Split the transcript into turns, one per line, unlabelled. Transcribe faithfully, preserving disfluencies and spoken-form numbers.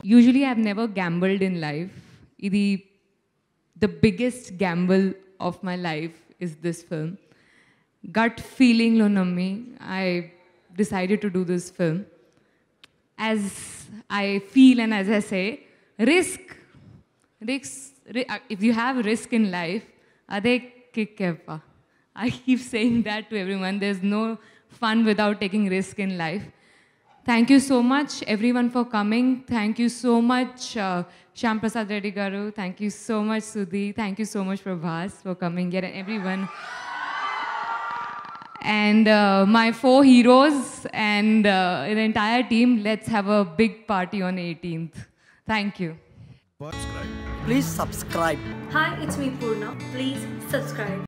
usually I've never gambled in life. Idi, the biggest gamble of my life is this film. Gut feeling lo nammi, I decided to do this film. As I feel and as I say, risk. Risk. If you have risk in life, ade kikkepa. I keep saying that to everyone. There's no fun without taking risk in life. Thank you so much, everyone, for coming. Thank you so much, uh, Shyam Prasad Reddy Garu. Thank you so much, Sudhi. Thank you so much, Prabhas, for coming here, and everyone. And uh, my four heroes and uh, the entire team, let's have a big party on eighteenth. Thank you.
Subscribe.
Please subscribe.
Hi, it's me Purna. Please subscribe.